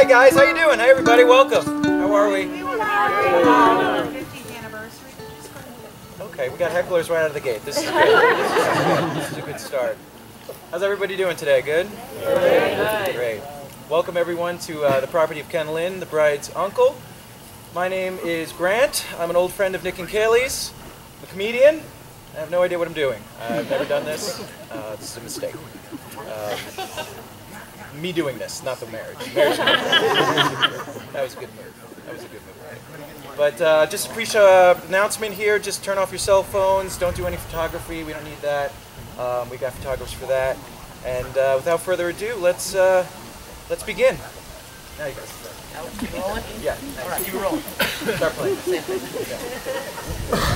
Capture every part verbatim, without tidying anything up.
Hi guys, how you doing? Hey everybody, welcome. How are we? Okay, we got hecklers right out of the gate. This is good. This is, this is a good start. How's everybody doing today? Good? Good. Great. Welcome everyone to uh, the property of Ken Lynn, the bride's uncle. My name is Grant. I'm an old friend of Nick and Kaleigh's. I'm a comedian. I have no idea what I'm doing. I've never done this. Uh, this is a mistake. Uh, me doing this, not the marriage. marriage that was a good move. That was a good move. But uh, just a pre uh, announcement here. Just turn off your cell phones. Don't do any photography. We don't need that. Um, we got photographers for that. And uh, without further ado, let's uh, let's begin. Now you guys start. Keep rolling? Yeah. All right, keep rolling. Start playing. Same thing. Yeah.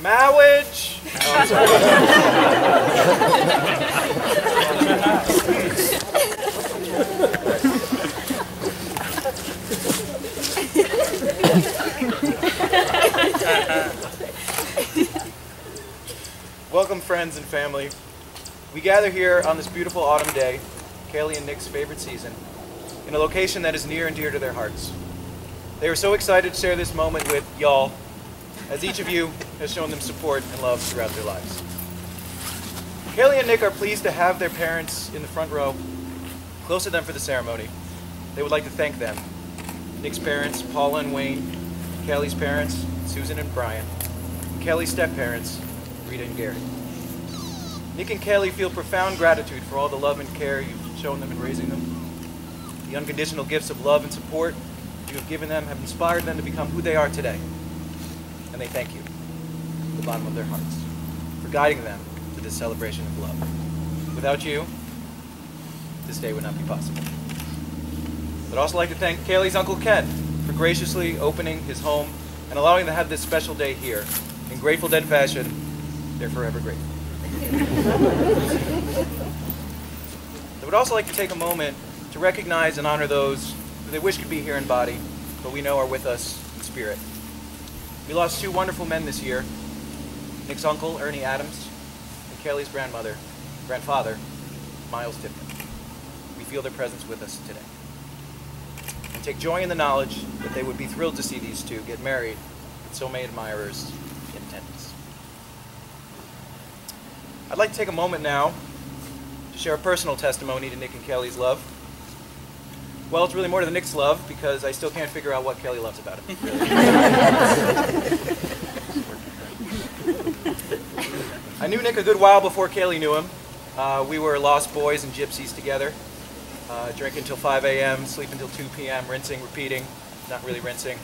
Marriage! Oh, I'm sorry. Welcome, friends and family. We gather here on this beautiful autumn day, Kaleigh and Nick's favorite season, in a location that is near and dear to their hearts. They are so excited to share this moment with y'all, as each of you has shown them support and love throughout their lives. Kaleigh and Nick are pleased to have their parents in the front row, close to them for the ceremony. They would like to thank them. Nick's parents, Paula and Wayne, Kaleigh's parents, Susan and Brian, and Kaleigh's step-parents, Rita and Gary. Nick and Kaleigh feel profound gratitude for all the love and care you've shown them in raising them. The unconditional gifts of love and support you have given them have inspired them to become who they are today. And they thank you, from the bottom of their hearts, for guiding them to this celebration of love. Without you, this day would not be possible. I'd also like to thank Kaleigh's Uncle Ken for graciously opening his home and allowing them to have this special day here. In Grateful Dead fashion, they're forever grateful. I would also like to take a moment to recognize and honor those who they wish could be here in body, but we know are with us in spirit. We lost two wonderful men this year, Nick's uncle, Ernie Adams, and Kaleigh's grandmother, grandfather, Miles Tipton. We feel their presence with us today. And take joy in the knowledge that they would be thrilled to see these two get married with so many admirers in attendance. I'd like to take a moment now to share a personal testimony to Nick and Kaleigh's love. Well, it's really more to Nick's love because I still can't figure out what Kaleigh loves about it. I knew Nick a good while before Kaleigh knew him. Uh, we were lost boys and gypsies together. Uh, drinking until five A M, sleep until two P M, rinsing, repeating, not really rinsing.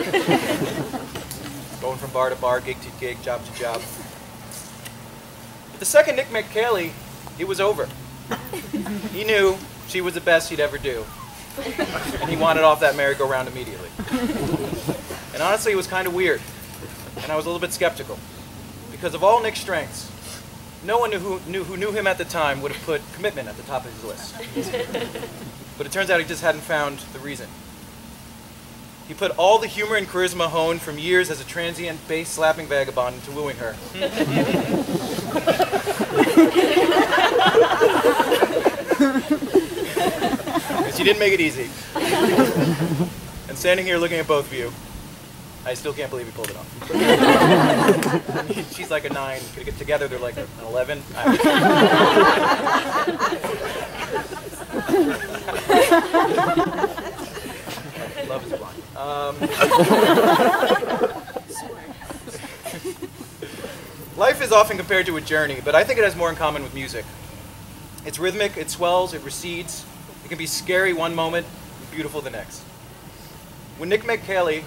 Going from bar to bar, gig to gig, job to job. But the second Nick met Kaleigh, it was over. He knew she was the best he'd ever do. And he wanted off that merry-go-round immediately. And honestly, it was kind of weird. And I was a little bit skeptical. Because of all Nick's strengths, no one who knew, who knew him at the time would have put commitment at the top of his list. But it turns out he just hadn't found the reason. He put all the humor and charisma honed from years as a transient, bass-slapping vagabond into wooing her. And she didn't make it easy. And standing here looking at both of you, I still can't believe he pulled it off. She's like a nine. Together they're like an eleven. Love is blind. Um, life is often compared to a journey, but I think it has more in common with music. It's rhythmic, it swells, it recedes. It can be scary one moment and beautiful the next. When Nick met Kaleigh,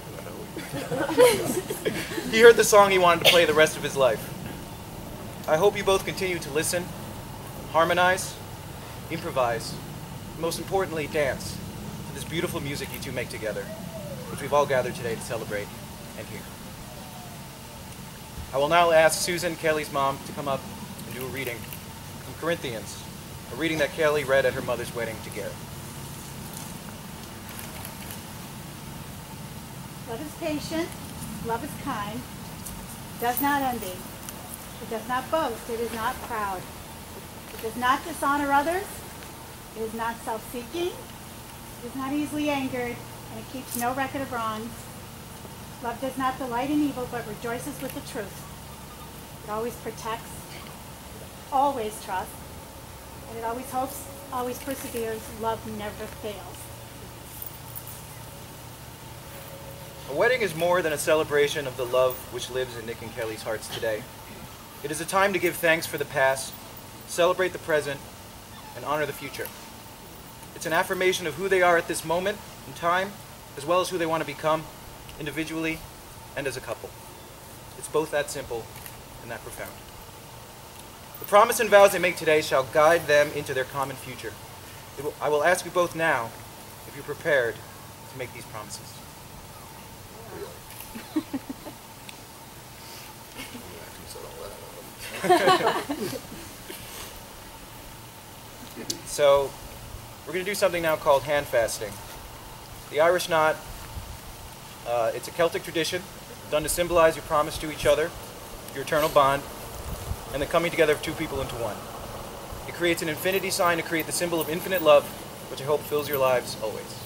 he heard the song he wanted to play the rest of his life. I hope you both continue to listen, harmonize, improvise, and most importantly, dance to this beautiful music you two make together, which we've all gathered today to celebrate and hear. I will now ask Susan, Kaleigh's mom, to come up and do a reading from Corinthians, a reading that Kaleigh read at her mother's wedding to Gary. Love is patient, love is kind, does not envy, it does not boast, it is not proud, it does not dishonor others, it is not self-seeking, it is not easily angered, and it keeps no record of wrongs. Love does not delight in evil, but rejoices with the truth. It always protects, it always trusts, and it always hopes, always perseveres. Love never fails. A wedding is more than a celebration of the love which lives in Nick and Kaleigh's hearts today. It is a time to give thanks for the past, celebrate the present, and honor the future. It's an affirmation of who they are at this moment in time, as well as who they want to become, individually and as a couple. It's both that simple and that profound. The promise and vows they make today shall guide them into their common future. It will, I will ask you both now if you're prepared to make these promises. So, we're going to do something now called hand fasting. The Irish knot, uh, it's a Celtic tradition done to symbolize your promise to each other, your eternal bond, and the coming together of two people into one. It creates an infinity sign to create the symbol of infinite love, which I hope fills your lives always.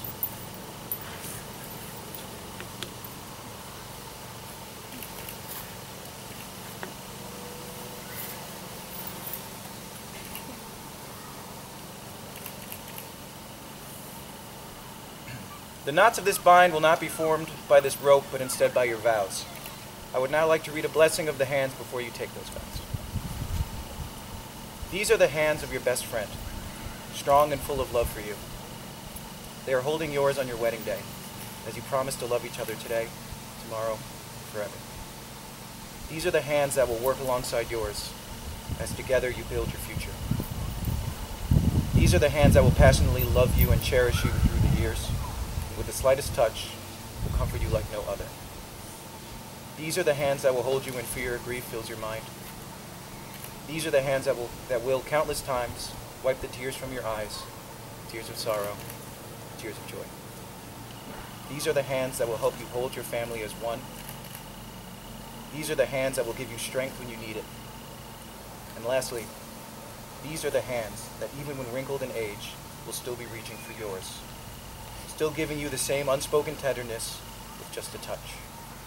The knots of this bind will not be formed by this rope, but instead by your vows. I would now like to read a blessing of the hands before you take those vows. These are the hands of your best friend, strong and full of love for you. They are holding yours on your wedding day, as you promise to love each other today, tomorrow, forever. These are the hands that will work alongside yours, as together you build your future. These are the hands that will passionately love you and cherish you through the years. With the slightest touch, will comfort you like no other. These are the hands that will hold you when fear or grief fills your mind. These are the hands that will, that will countless times wipe the tears from your eyes, tears of sorrow, tears of joy. These are the hands that will help you hold your family as one. These are the hands that will give you strength when you need it. And lastly, these are the hands that even when wrinkled in age, will still be reaching for yours. Still giving you the same unspoken tenderness with just a touch.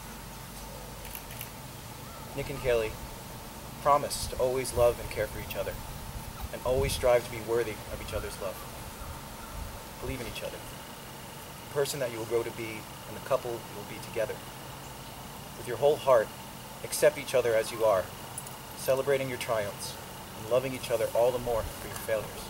Nick and Kaleigh, promise to always love and care for each other, and always strive to be worthy of each other's love. Believe in each other, the person that you will grow to be, and the couple you will be together. With your whole heart, accept each other as you are, celebrating your triumphs, and loving each other all the more for your failures.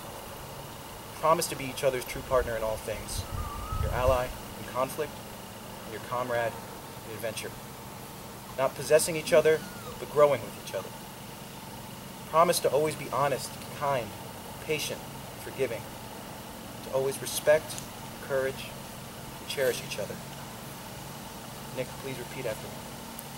Promise to be each other's true partner in all things, your ally in conflict, and your comrade in adventure. Not possessing each other, but growing with each other. Promise to always be honest, kind, patient, forgiving. To always respect, encourage, and cherish each other. Nick, please repeat after me.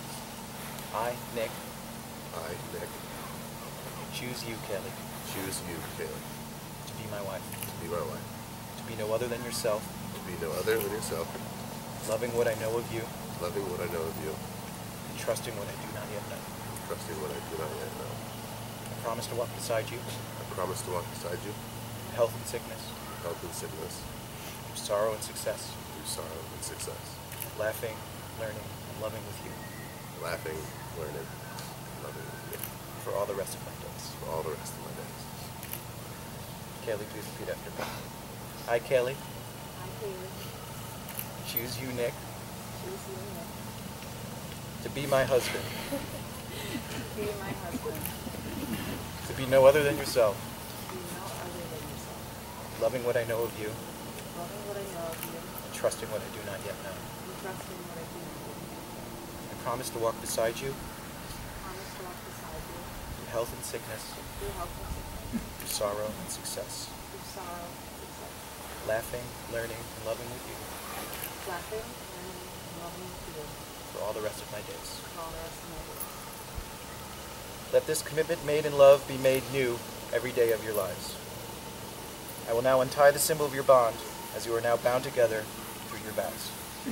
I, Nick. I, Nick. Choose you, Kaleigh. Choose you, Kaleigh. To be my wife. To be my wife. To be no other than yourself. To be no other than yourself. Loving what I know of you. Loving what I know of you. And trusting what I do not yet know. Trusting what I do not yet know. I promise to walk beside you. I promise to walk beside you. In health and sickness. Health and sickness. Through sorrow and success. Through sorrow and success. Laughing, learning, and loving with you. Laughing, learning, and loving with you. For all the rest of my days. For all the rest of my days. Kaleigh, please repeat after me. I, Kaleigh. I, Kaleigh. Choose you, Nick. Choose you, Nick. To be my husband. Be my husband. To be no other than yourself. Be no other than yourself. Loving what I know of you. Loving what I know of you. And trusting what I do not yet know. And trusting what I do not yet know. I promise to walk beside you. Promise to walk beside you. Through health and sickness. Through health and sickness. Through sorrow and success. Through sorrow and success. Laughing, learning, and loving with you. Laughing, learning, and loving with you. For all the rest of my days. For all the rest of my days. Let this commitment made in love be made new every day of your lives. I will now untie the symbol of your bond, as you are now bound together through your vows.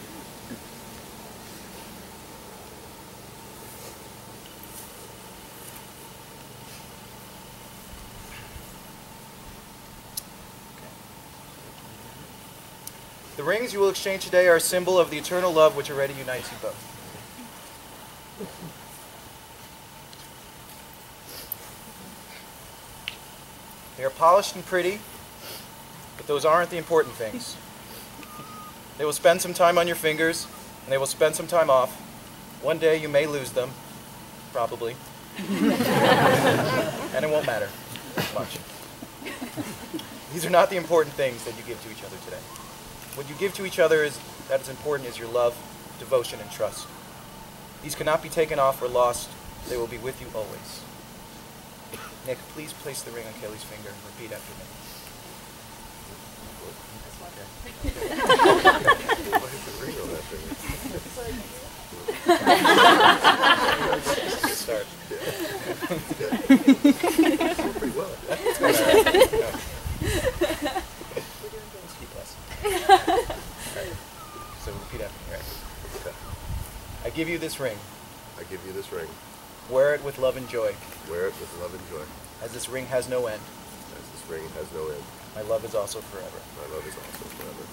The rings you will exchange today are a symbol of the eternal love which already unites you both. They are polished and pretty, but those aren't the important things. They will spend some time on your fingers, and they will spend some time off. One day you may lose them, probably. And it won't matter much. These are not the important things that you give to each other today. What you give to each other is that is important is your love, devotion, and trust. These cannot be taken off or lost. They will be with you always. Nick, please place the ring on Kaleigh's finger and repeat after me. Why is the ring on that finger? Start. So repeat after me, right? Okay. I give you this ring. I give you this ring. Wear it with love and joy, Wear it with love and joy, as this ring has no end. as this ring has no end. My love is also forever. My love is also forever.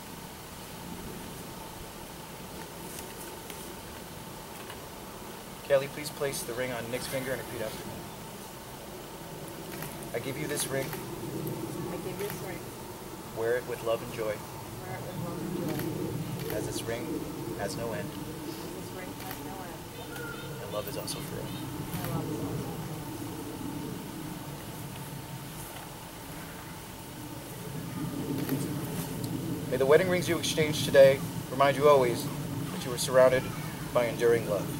Kaleigh, please place the ring on Nick's finger and repeat after me. I give you this ring. I give you this ring. Wear it with love and joy, Wear it with love and joy. as this ring has no end. This ring has no end. My love is also forever. My love is also. May the wedding rings you exchange today remind you always that you are surrounded by enduring love.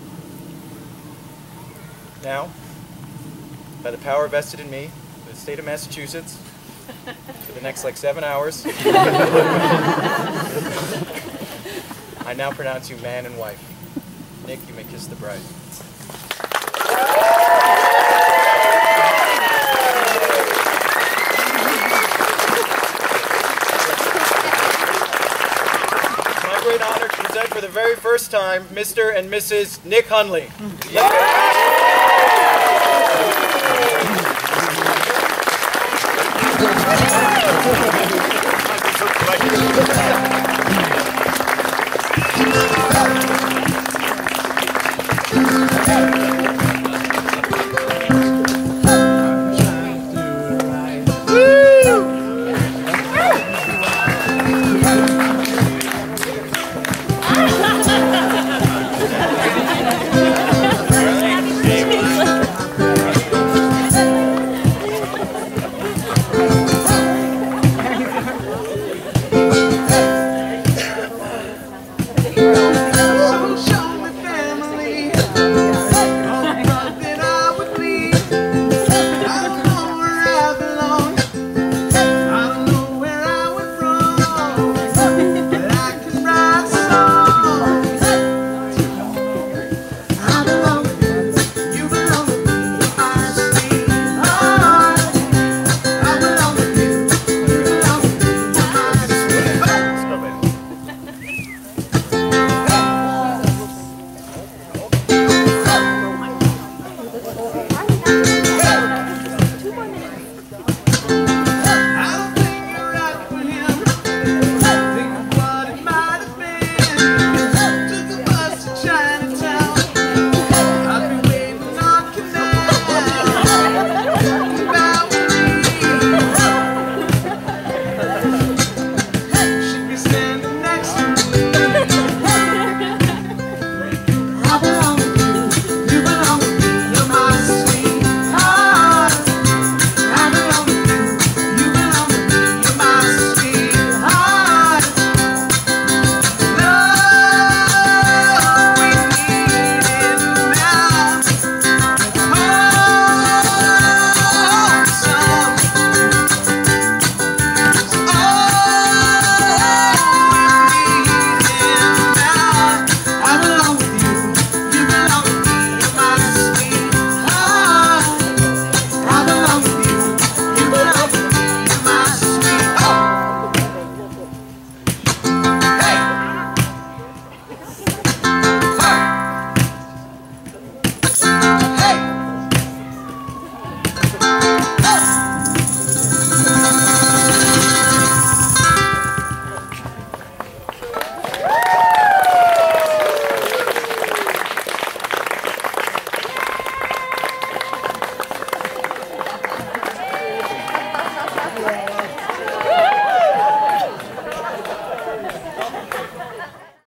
Now, by the power vested in me, for the state of Massachusetts, for the next like seven hours, I now pronounce you man and wife. Nick, you may kiss the bride. It's my great honor to present for the very first time Mister and Missus Nick Hunley.